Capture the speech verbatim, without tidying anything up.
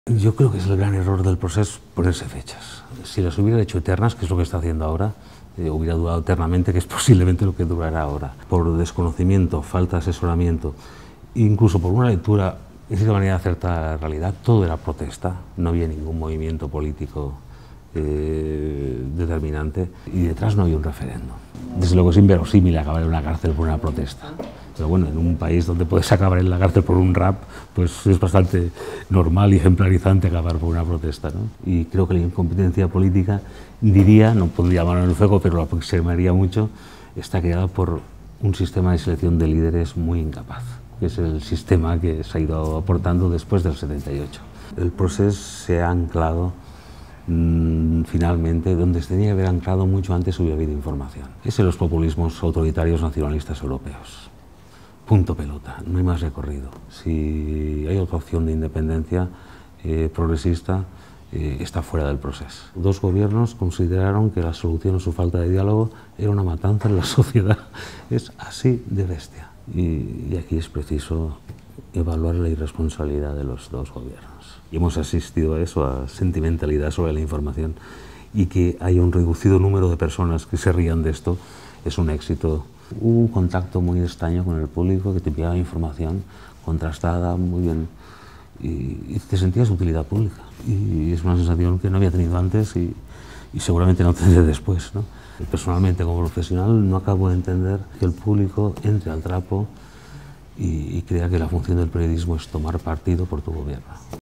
Yo creo que es el gran error del proceso ponerse fechas. Si las hubiera hecho eternas, que es lo que está haciendo ahora, eh, hubiera durado eternamente, que es posiblemente lo que durará ahora. Por desconocimiento, falta de asesoramiento, incluso por una lectura de cierta manera acertada de la realidad, todo era protesta, no había ningún movimiento político eh, determinante y detrás no había un referéndum. Desde luego es inverosímil acabar en una cárcel por una protesta. Pero bueno, en un país donde puedes acabar en la cárcel por un rap, pues es bastante normal y ejemplarizante acabar por una protesta, ¿no? Y creo que la incompetencia política, diría, no pondría mano en el fuego, pero lo aproximaría mucho, está creada por un sistema de selección de líderes muy incapaz, que es el sistema que se ha ido aportando después del setenta y ocho. El proceso se ha anclado mmm, finalmente donde se tenía que haber anclado mucho antes hubiera habido información. Es en los populismos autoritarios nacionalistas europeos. Punto pelota, no hay más recorrido. Si hay otra opción de independencia eh, progresista, eh, está fuera del proceso. Dos gobiernos consideraron que la solución a su falta de diálogo era una matanza en la sociedad. Es así de bestia. Y, y aquí es preciso evaluar la irresponsabilidad de los dos gobiernos. Y hemos asistido a eso, a sentimentalidad sobre la información, y que haya un reducido número de personas que se rían de esto es un éxito. Hubo un contacto muy extraño con el público que te enviaba información contrastada, muy bien, y, y te sentías utilidad pública. Y es una sensación que no había tenido antes y, y seguramente no tendré después, ¿no? Personalmente, como profesional, no acabo de entender que el público entre al trapo y, y crea que la función del periodismo es tomar partido por tu gobierno.